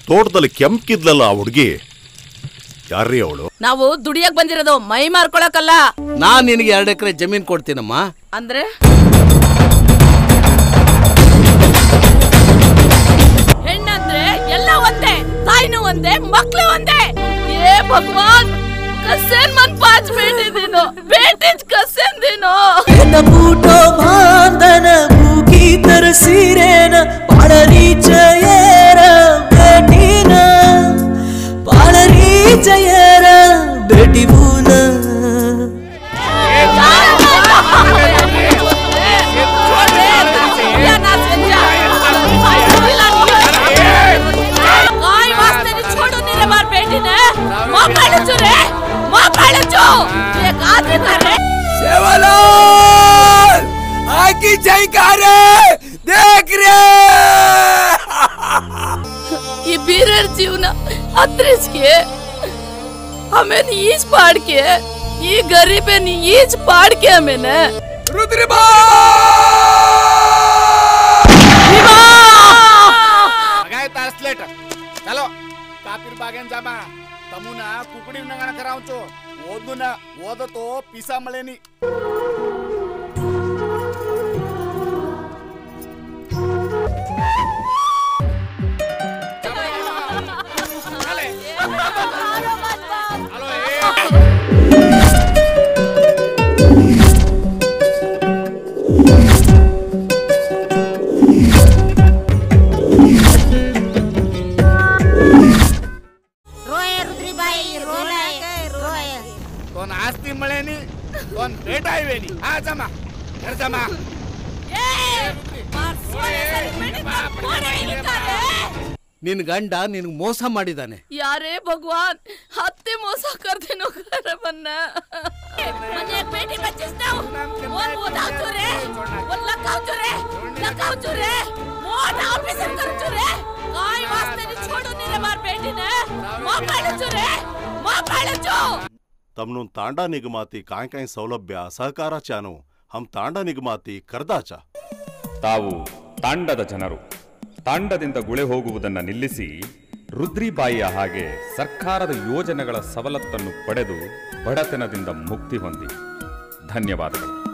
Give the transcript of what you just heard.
ತೋಟದಲ್ಲಿ ಕೆಂಪ್ಕಿದ್ಲಲ್ಲ ಆ ಹುಡುಗಿ, ಯಾರ್ರೀ ಅವಳು? ನಾವು ದುಡಿಯಕ್ ಬಂದಿರೋದು, ಮೈ ಮಾರ್ಕೊಳಕಲ್ಲ. ನಾನ್ ನಿನಗೆ 2 ಎಕರೆ ಜಮೀನ್ ಕೊಡ್ತೀನಮ್ಮ. ಅಂದ್ರೆ ಹೆಣ್ಣಂದ್ರೆ ಎಲ್ಲ ಒಂದೇ, ತಾಯಿನೂ ಒಂದೇ, ಮಕ್ಳು ಒಂದೇ. ಏ ಭಗವಾನ್, ಕಸೇನ್ ಮನ್ 5 ಬೇಟೆ ದಿನೋ, ಬೇಟೆಜ್ ಕಸೇನ್ ದಿನೋ. ಬೂಟೋ ಬಾಂಧನ ಭೂಕಿ ತರಸಿರೇನ ಪಾಳರಿ ಜಯರ ಬೇಟಿನ, ಪಾಳರಿ ಜಯರ ಬೇಟಿ ಬೂನ. सेवालाल आकी जयकारे देख रे. ये बीरर जीवन अत्रिस्के हमें ईच पाड़ के, ये गरीब है नहीं ईच पाड़ के हमें न. रुद्री भाई लगाय तारस्लेट चलो कापीर बागेन जामा तमुना कुकडी नंगण करावचो ओदुना ओदतो पिसा मळेनी. कोण आस्ती मळेनी कोण भेटायवेनी. हा जमा घर जमा. ನಿನ್ ಗಂಡ ನಿನಗೆ ಮೋಸ ಮಾಡಿದಾನೆ. ಯಾರೇ ಭಗವಾನ್, ಹತ್ತೆ ಮೋಸ करदेनो करबನ್ನ. ಮನೆ ಬೇಟಿ ಬಚ್ಚಿಸ್ತಾವ್, ಓ ದಾತುರೆ, ಓ ಲಕಾವ್ತುರೆ, ಲಕಾವ್ತುರೆ, ಮೋಟ ಆಫೀಸರ್ ಕರ್ಚುರೆ. काय वास्ते ने छोड़ो मेरे मार बेटी ने, मां पाळचो. तमनु तांडा निगमाती काय सौलभ्य सहकाराचानु हम तांडा निगमाती करदाचा. ತಾವು ತಾಂಡದ ಜನರು ತಾಂಡದಿಂದ ಗುಳೆ ಹೋಗುವುದನ್ನು ನಿಲ್ಲಿಸಿ ರುದ್ರಿಬಾಯಿಯ ಹಾಗೆ ಸರ್ಕಾರದ ಯೋಜನೆಗಳ ಸವಲತ್ತನ್ನು ಪಡೆದು ಬಡತನದಿಂದ ಮುಕ್ತಿ ಹೊಂದಿ. ಧನ್ಯವಾದಗಳು.